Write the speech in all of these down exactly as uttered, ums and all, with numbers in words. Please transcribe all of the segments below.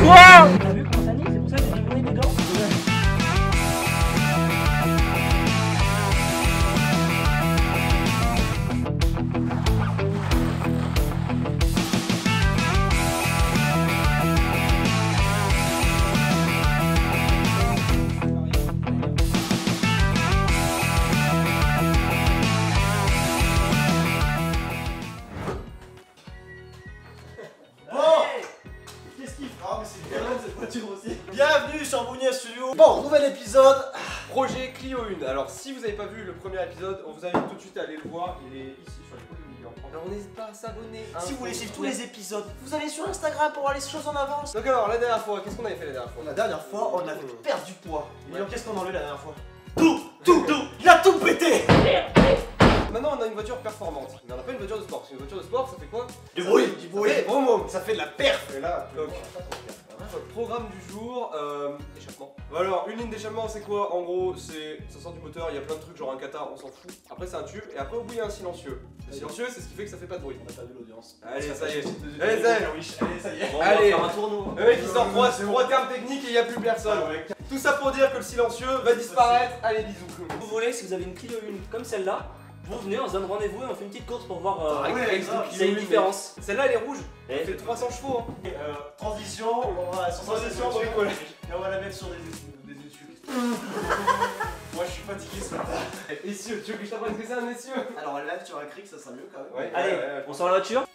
Quoi? T'as vu comment ça nique? C'est pour ça que j'ai donné des gants. Bienvenue sur Bougné Studio. Bon, nouvel épisode. Projet Clio un. Alors si vous n'avez pas vu le premier épisode, on vous invite tout de suite à aller le voir. Il est ici sur les codes millions. Alors n'hésite pas à s'abonner. Si vous voulez suivre tous les épisodes, vous allez sur Instagram pour voir les choses en avance. Donc alors la dernière fois, qu'est-ce qu'on avait fait la dernière fois? La dernière fois, on avait perdu du poids. Et donc qu'est-ce qu'on a enlevé la dernière fois? Tout, tout, tout. Il a tout pété. Maintenant on a une voiture performante, mais on n'a pas une voiture de sport. Parce qu'une voiture de sport ça fait quoi? Du bruit, du bruit. Bon mot. Ça fait de la perf. Et là, donc, le programme du jour, euh, échappement. Alors, une ligne d'échappement, c'est quoi? En gros, c'est ça sort du moteur, il y a plein de trucs, genre un Qatar, on s'en fout. Après, c'est un tube, et après, au bout, il y a un silencieux. Le silencieux, c'est ce qui fait que ça fait pas de bruit. On a perdu l'audience. Allez, ça y est. Allez, ça y est. Allez, ça y est. Bon, Allez. on va faire un tournoi. Le mec, il sort trois, trois termes techniques et il n'y a plus personne. Tout ça pour dire que le silencieux va disparaître. Allez, bisous. Vous voulez, si vous avez une Clio un comme celle-là, vous venez, on se donne rendez-vous et on fait une petite course pour voir euh, Ah ouais, c'est une différence. Celle-là, elle est rouge. Et Elle fait trois cents chevaux. Hein. Euh, transition, on va sur Transition, sur- bricolage. Et on va la mettre sur des des études. Moi je suis fatigué ce matin. Essieu, tu veux que je t'apprenne ce que c'est un essieu? Alors elle là sur un cric, ça sera mieux quand même. Ouais. Allez, on sort la voiture.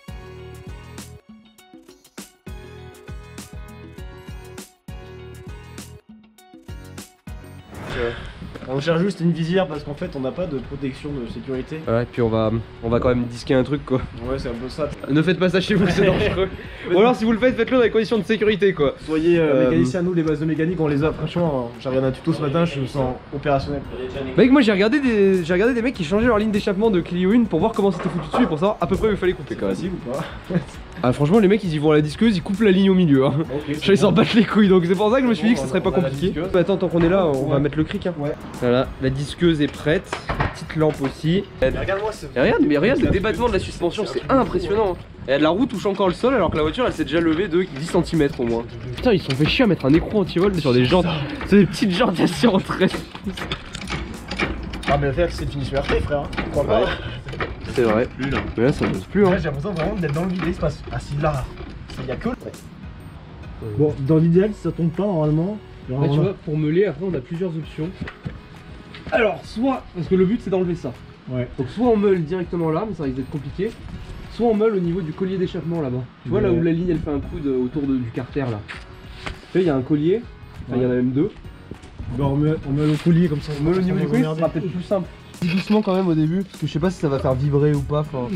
On cherche juste une visière parce qu'en fait on n'a pas de protection de sécurité. Ouais, puis on va, on va quand même disquer un truc quoi. Ouais, c'est un peu ça. Ne faites pas ça chez vous, c'est dangereux. Ou alors si vous le faites, faites-le dans des conditions de sécurité quoi. Soyez euh, Euh, mécanicien, nous les bases de mécanique on les a. Franchement, j'ai regardé un tuto ce matin, je me sens opérationnel. Mec, moi j'ai regardé des j'ai regardé des mecs qui changeaient leur ligne d'échappement de Clio un pour voir comment c'était foutu dessus et pour savoir à peu près où il fallait couper C'est quand même. facile ou pas? Ah franchement les mecs ils y vont à la disqueuse, ils coupent la ligne au milieu hein. Ok. Ils s'en battent les couilles donc c'est pour ça que je me suis dit que ce Bon, serait pas on a la compliqué. disqueuse. Mais attends, tant qu'on est là, on va Ouais. mettre le cric hein. Ouais. Voilà, la disqueuse est prête, petite lampe aussi. Et Regarde-moi ce. regarde, mais regarde le débattement de la suspension, c'est impressionnant. Et la roue touche encore le sol alors que la voiture elle s'est déjà levée de dix centimètres au moins. Putain, ils se sont fait chier à mettre un écrou anti-vol sur des jantes. C'est des petites jantes assis en treize. Ah, mais le fait que c'est fini sur R T, frère. Crois pas. Ouais. C'est vrai. Plus là. Mais là ça bouge plus hein. Là, j'ai l'impression vraiment d'être dans le vide l'espace. Ah, si là, il y a que. Bon, dans l'idéal, si ça tombe pas normalement. Là, tu vois, pour meuler, après on a plusieurs options. Alors, soit, parce que le but c'est d'enlever ça. Ouais. Donc, soit on meule directement là, mais ça risque d'être compliqué. Soit on meule au niveau du collier d'échappement là-bas. Tu vois là Ouais. où la ligne elle fait un coude autour de- du carter là. Tu vois, il y a un collier, enfin il y en a même deux. Bon, on met, on met le collier comme ça. On meule au niveau du collier, ça Regardez. sera peut-être plus simple. Doucement quand même au début, parce que je sais pas si ça va faire vibrer ou pas. Enfin...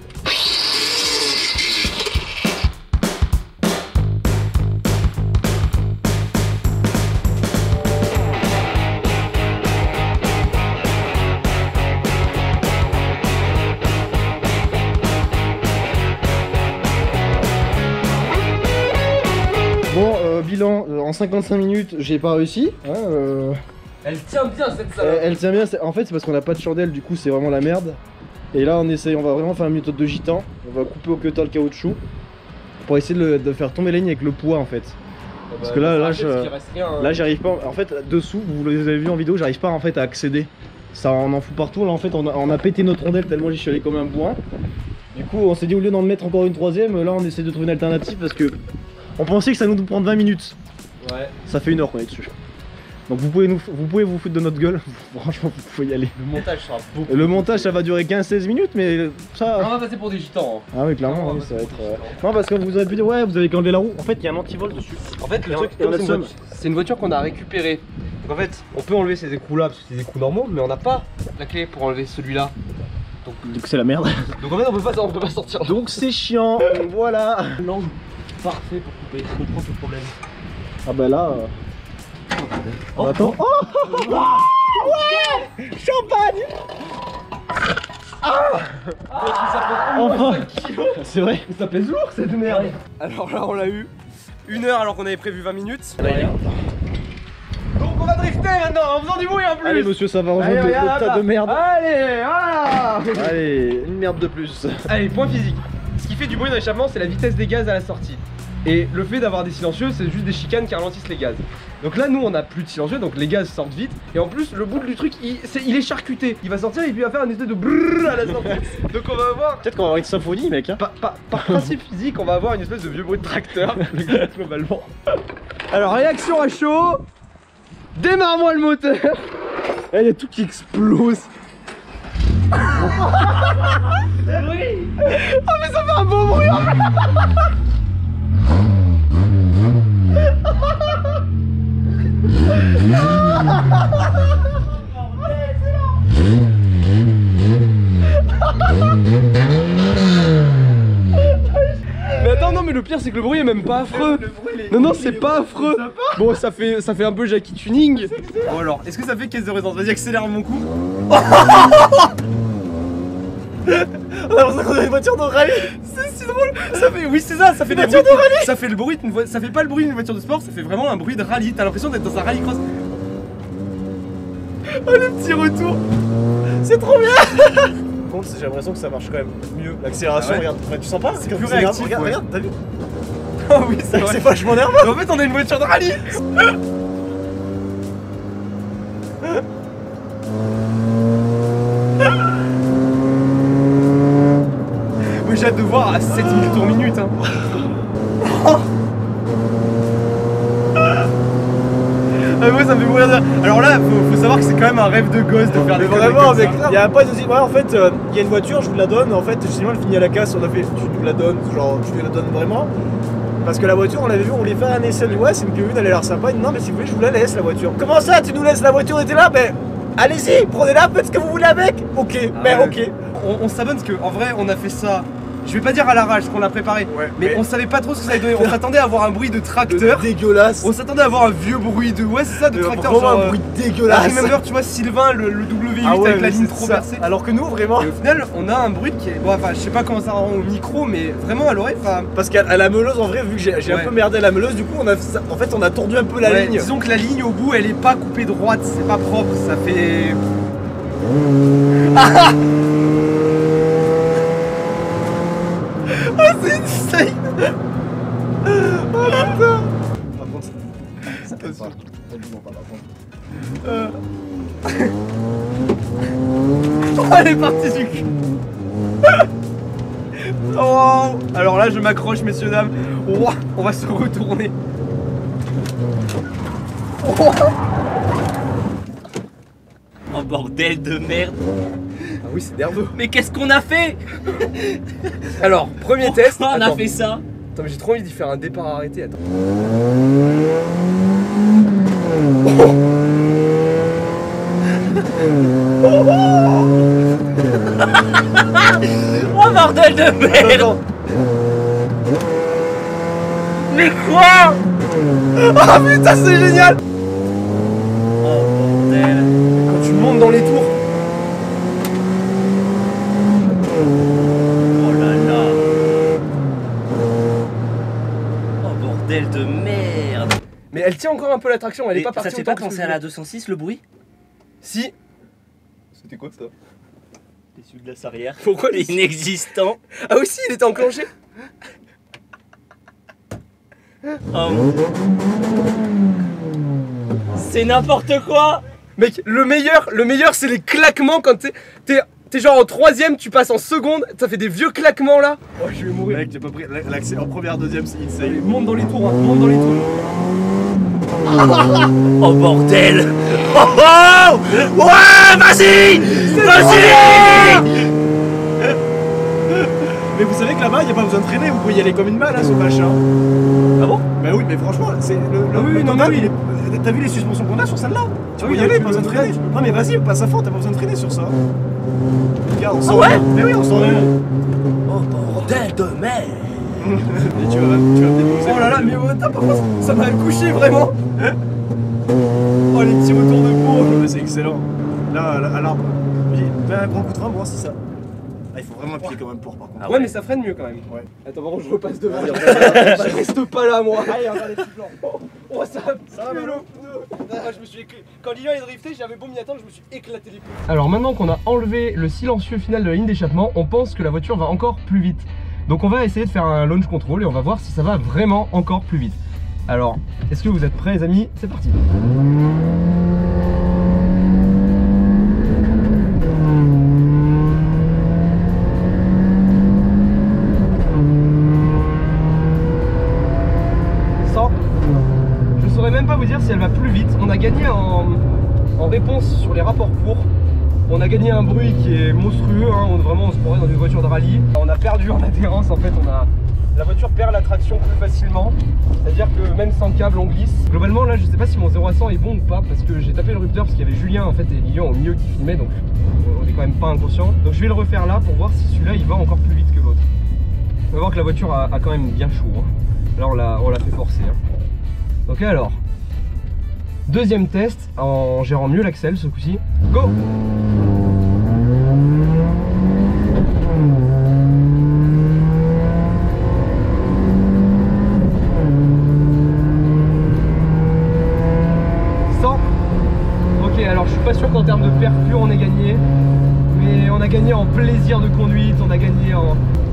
Bon, euh, bilan, euh, en cinquante-cinq minutes, j'ai pas réussi. Hein, euh, Elle tient bien cette elle, salade. elle tient bien, c'est- en fait c'est parce qu'on a pas de chandelle, du coup c'est vraiment la merde. Et là on essaye, on va vraiment faire une méthode de gitan. On va couper au cutter le caoutchouc pour essayer de, le- de faire tomber la ligne avec le poids en fait. Parce que là, là, je- Là j'arrive pas, en fait dessous, vous les avez vu en vidéo, j'arrive pas en fait à accéder. Ça on en fout partout, là en fait on a, on a pété notre rondelle tellement j'y suis allé comme un bourrin. Du coup on s'est dit au lieu d'en mettre encore une troisième, là on essaie de trouver une alternative parce que on pensait que ça nous prendre vingt minutes. Ouais. Ça fait une heure qu'on est dessus. Donc vous pouvez, nous, vous pouvez vous foutre de notre gueule, franchement vous pouvez y aller. Le montage sera beaucoup. Le montage ça va durer quinze seize minutes mais ça... On va passer pour des gitans. hein. Ah oui clairement Non, oui, bah, ça va c'est être... pas euh, différent. Non parce que vous avez pu dire ouais vous avez qu'enlevé la roue, en fait il y a un antivol dessus. En fait, le Et truc, on- et on comme a c'est une, le voiture- c'est une voiture qu'on a récupérée. Donc en fait, on peut enlever ces écrous là parce que c'est des écrous normaux, mais on n'a pas la clé pour enlever celui-là. Donc, Donc c'est la merde. donc en fait, on peut pas, on peut pas sortir. Donc c'est chiant, voilà. L'angle parfait pour couper, je comprends ce problème. Ah bah là... euh, Oh, attends. Oh, ouais champagne. Enfin. C'est vrai. Ça pèse lourd cette merde. Alors là, on l'a eu une heure alors qu'on avait prévu vingt minutes. Donc on va drifter maintenant en faisant du bruit en plus. Allez monsieur, ça va rejoindre Allez, le, le regarde, tas là. de merde. Allez, voilà. Allez, une merde de plus. Allez, point physique. Ce qui fait du bruit dans l'échappement, c'est la vitesse des gaz à la sortie. Et le fait d'avoir des silencieux, c'est juste des chicanes qui ralentissent les gaz. Donc là, nous, on a plus de silencieux, donc les gaz sortent vite. Et en plus, le bout du truc, il, est, il est charcuté. Il va sortir et puis il va faire un espèce de brrrr à la sortie. Donc on va avoir... Peut-être qu'on va avoir une symphonie, mec. Hein. Par, par, par principe physique, on va avoir une espèce de vieux bruit de tracteur, globalement. Alors, réaction à chaud. Démarre-moi le moteur. Il y a tout qui explose. Oh mais ça fait un beau bruit. Mais attends, non mais le pire c'est que le bruit est même pas affreux. Est... Non non c'est pas affreux. Bon ça fait ça fait un peu Jackie Tuning. Bon alors, est-ce que ça fait caisse de résonance? Vas-y accélère mon coup. On a l'impression qu'on a une voiture de rallye. C'est si drôle. Ça fait, oui c'est ça, ça fait des voitures de rallye. Ça fait le bruit d'une voiture, ça fait pas le bruit d'une voiture de sport, ça fait vraiment un bruit de rallye. T'as l'impression d'être dans un rallycross. Oh le petit retour. C'est trop bien. Par contre j'ai l'impression que ça marche quand même mieux. L'accélération, Ah ouais. regarde, tu sens pas? C'est plus réactif. Regarde, Ouais. regarde, t'as vu? Oh oui c'est vrai. C'est vachement nerveux. En fait on a une voiture de rallye. Oui j'ai hâte de voir à sept mille tours minute hein. Ah moi ça me fait mourir de rire. Alors là faut, faut savoir que c'est quand même un rêve de gosse de faire des Mais conneries vraiment, comme mec, ça. il y a un pote aussi. Ouais, en fait, il euh, y a une voiture, je vous la donne. En fait, sinon elle finit à la casse. On a fait, tu nous la donnes, genre, tu nous la donnes vraiment. Parce que la voiture, on l'avait vu, on voulait faire un essai. On dit, ouais, c'est une Q un, elle a l'air sympa. Il dit, non, mais si vous voulez, je vous la laisse la voiture. Comment ça, tu nous laisses la voiture? On était là, mais allez-y, prenez-la, faites ce que vous voulez avec. Ok, Ah mais ouais. ok. On, on s'abonne parce qu'en vrai on a fait ça. Je vais pas dire à l'arrache parce qu'on l'a préparé, Ouais, mais, mais- on savait pas trop ce que ça allait donner. On s'attendait à avoir un bruit de tracteur. Dégueulasse. On s'attendait à avoir un vieux bruit de. Ouais, c'est ça, de Euh, tracteur. Vraiment Genre, un bruit euh, dégueulasse. I Remember, tu vois, Sylvain, le, le W huit Ah ouais, avec la mais ligne c'est trop ça. percée. Alors que nous, vraiment. Et au final, on a un bruit qui est. Bon, enfin, je sais pas comment ça rend au micro, mais vraiment à l'oreille, enfin. Parce qu'à à la meuleuse, en vrai, vu que j'ai j'ai Ouais. un peu merdé à la meuleuse, du coup, on a, en fait, on a tordu un peu la ouais, ligne. Disons que la ligne au bout, elle est pas coupée droite, c'est pas propre, ça fait. Oh, c'est insane! Oh putain! Par contre, ça passe pas. Absolument pas, par contre. Euh... Oh, elle est partie du cul. Oh. Alors là je m'accroche messieurs dames. Oh, on va se retourner. Oh. Oh bordel de merde. Ah oui c'est nerveux. Mais qu'est-ce qu'on a fait? Alors premier test. Pourquoi on a Attends. fait ça? Attends mais j'ai trop envie d'y faire un départ arrêté. Attends. Oh bordel de merde. Mais quoi? Ah putain c'est génial. Oh bordel. Quand tu montes dans les tours. Oh là là. Oh bordel de merde. Mais elle tient encore un peu l'attraction, elle est Et pas partie. ça te fait autant pas que ce que penser je à la voulais. deux cent six le bruit? Si. C'était quoi ça? Issu de la arrière. Pourquoi les... Inexistant. Ah aussi il était enclenché. Oh. C'est n'importe quoi. Mec, le meilleur, le meilleur c'est les claquements quand t'es, t'es, t'es genre en troisième, tu passes en seconde, ça fait des vieux claquements là. Oh je vais mourir. Mec, j'ai pas pris l'accès en première, deuxième, c'est insane. Allez, monte dans les tours, hein, monte dans les tours. Oh bordel. Oh oh. Ouais, vas-y. Vas-y. Mais vous savez que là-bas, il a pas besoin de traîner, vous pouvez y aller comme une balle, hein, ce machin. Ah bon? Bah oui, mais franchement, c'est le, le, Ah oui, le non, total, mais oui. il est- t'as vu les suspensions qu'on a sur celle-là? Tu Ah peux oui, y non, aller, tu pas besoin de peux- traîner. tu peux- Non mais vas-y, passe à fond, t'as pas besoin de traîner sur ça. Regarde, on Ah sort. ouais? Mais oui, on sort. Oh bordel de merde. Et tu vas, tu vas me déposer. Oh là là, mais oh, attends, par contre, ça m'a couché vraiment. Oh les petits retours de peau. Ouais, c'est excellent. Là, à à l'arbre. Oui, fais un grand coup de frein, voir si ça. Ah, il faut vraiment appuyer comme un porc par contre. Ah Ouais, ouais. mais ça freine mieux quand même. Ouais. Attends, par contre, je repasse devant. Je reste pas là, moi. Allez, on va les petits plans. Oh, ça a Ça va, pué le Melo pneu. Ah, je me suis éclaté. Quand Lilian est drifté, j'avais beau m'y attendre, je me suis éclaté les pneus. Alors maintenant qu'on a enlevé le silencieux final de la ligne d'échappement, on pense que la voiture va encore plus vite. Donc on va essayer de faire un launch control et on va voir si ça va vraiment encore plus vite. Alors, est-ce que vous êtes prêts les amis? C'est parti. cent. Je saurais même pas vous dire si elle va plus vite. On a gagné en, en réponse sur les rapports courts. On a gagné un bruit qui est monstrueux, hein. On, vraiment on se croirait dans une voiture de rallye. On a perdu en adhérence en fait, on a... la voiture perd la traction plus facilement. C'est-à-dire que même sans câble on glisse. Globalement là je sais pas si mon zéro à cent est bon ou pas parce que j'ai tapé le rupteur parce qu'il y avait Julien en fait et Lilian au milieu qui filmait donc on est quand même pas inconscient. Donc je vais le refaire là pour voir si celui-là il va encore plus vite que l'autre. On va voir que la voiture a, a quand même bien chaud, hein. Là on l'a on l'a fait forcer, hein. Ok alors, deuxième test en gérant mieux l'axel ce coup-ci. Go! Alors je suis pas sûr qu'en termes de percu on ait gagné, mais on a gagné en plaisir de conduite, on a gagné en...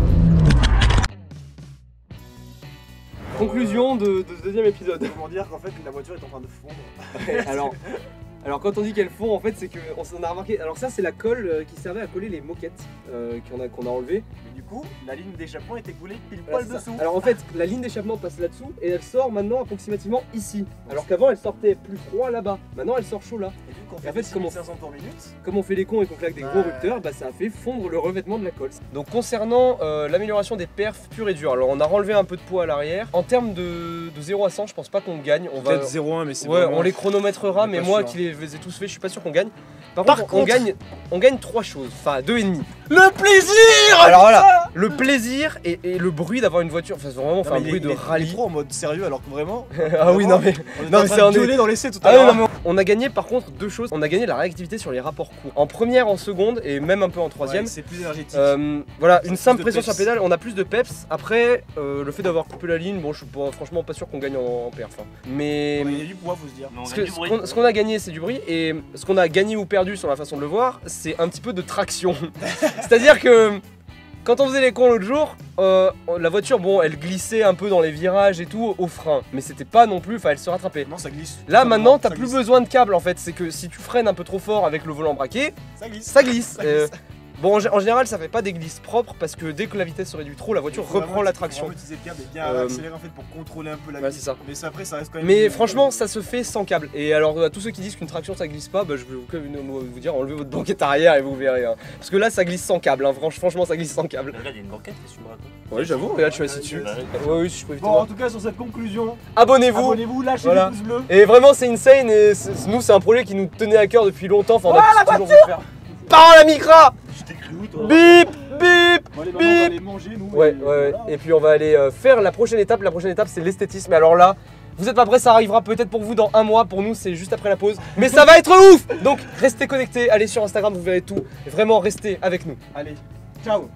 Conclusion de, de ce deuxième épisode. Comment dire qu'en fait la voiture est en train de fondre. alors, alors quand on dit qu'elle fond en fait c'est qu'on s'en a remarqué, alors ça c'est la colle qui servait à coller les moquettes euh, qu'on a, qu'on a enlevé. Mais du coup la ligne d'échappement était coulée pile Voilà, poil dessous. Alors en fait la ligne d'échappement passe là-dessous et elle sort maintenant approximativement ici. Alors qu'avant elle sortait plus froid là-bas, maintenant elle sort chaud là. Et vu qu'on Et fait en fait, six comment- mille cinq cents tours minute, Comme on fait les cons et qu'on claque des gros Ouais. rupteurs, bah ça a fait fondre le revêtement de la colle. Donc concernant euh, l'amélioration des perfs purs et durs, alors on a renlevé un peu de poids à l'arrière. En termes de, de zéro à cent, je pense pas qu'on gagne. On va... peut-être zéro un mais c'est Ouais, vraiment... on les chronométrera, on est mais pas moi sûr. qui les les ai tous faits, je suis pas sûr qu'on gagne. Par, Par contre, on contre- gagne, on gagne trois choses, enfin deux et demi. Le plaisir. Alors voilà, le plaisir et, et le bruit d'avoir une voiture, enfin c'est vraiment Non, enfin, un mais bruit il de est- il est rallye. trop en mode sérieux alors que vraiment... Ah oui, non mais. On était Non, en mais train c'est de un- gueuler dans l'essai tout à Ah oui, l'heure. non, mais on a gagné par contre deux choses. On a gagné la réactivité sur les rapports courts. En première, en seconde et même un peu en troisième. Ouais, c'est plus énergétique. Euh, voilà, C'est une plus simple de pression sur la peps. pédale, on a plus de peps. Après, euh, le fait d'avoir coupé la ligne, bon, je suis pas- franchement pas sûr qu'on gagne en, en perf, hein. Mais On a gagné du poids faut se dire. ce que- ce qu'on ce qu'on a gagné, c'est du bruit. Et ce qu'on a gagné ou perdu sur la façon de le voir, c'est un petit peu de traction. C'est-à-dire que quand on faisait les cons l'autre jour, euh, la voiture, bon, elle glissait un peu dans les virages et tout au frein. Mais c'était pas non plus, enfin, elle se rattrapait. Non ça glisse. Là Ça maintenant, t'as glisse. plus besoin de câble en fait. C'est que si tu freines un peu trop fort avec le volant braqué, Ça glisse. ça glisse. Ça Euh, glisse. Bon, en, gé- en général, ça fait pas des glisses propres parce que dès que la vitesse se réduit trop, la voiture Il faut reprend vraiment- la il faut traction. vraiment utiliser le câble et bien Euh, accélérer en fait pour contrôler un peu la ouais, glisse. c'est ça. Mais ça après ça reste quand même... Mais franchement, ça se fait sans câble. Et alors, à tous ceux qui disent qu'une traction ça glisse pas, bah, je vais vous, vous- vous dire enlevez votre banquette arrière et vous verrez. Hein. Parce que là, ça glisse sans câble. Hein. Franch- Franchement, ça glisse sans câble. Regarde, il y a une banquette, qu'est-ce que tu me racontes? Ouais, j'avoue. Regarde, je suis assis dessus. Bah, Ouais, oui, je peux éviter. Bon en tout cas sur cette conclusion, Abonnez-vous. abonnez-vous, lâchez Voilà. les pouces bleus. Et vraiment, c'est insane. Et c'est- nous, c'est un projet qui nous tenait à cœur depuis longtemps. Enfin, on a toujours voulu faire. Parle à la micra. Je t'ai cru où toi? Bip, bip. Bon allez, Bip. maintenant, on va aller manger nous. Ouais, et ouais, ouais. voilà. Et puis on va aller euh, faire la prochaine étape. La prochaine étape, c'est l'esthétisme. Et alors là, vous êtes pas prêts, ça arrivera peut-être pour vous dans un mois. Pour nous, c'est juste après la pause. Mais ça va être ouf. Donc restez connectés, allez sur Instagram, vous verrez tout. Et vraiment, restez avec nous. Allez, ciao.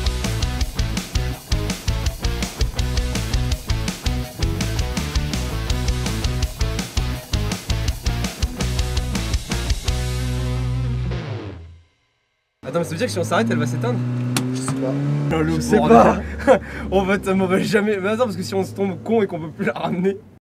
Attends, mais ça veut dire que si on s'arrête, elle va s'éteindre? Je sais pas. Je sais pas. On va, on va jamais. Mais attends, parce que si on se tombe con et qu'on peut plus la ramener.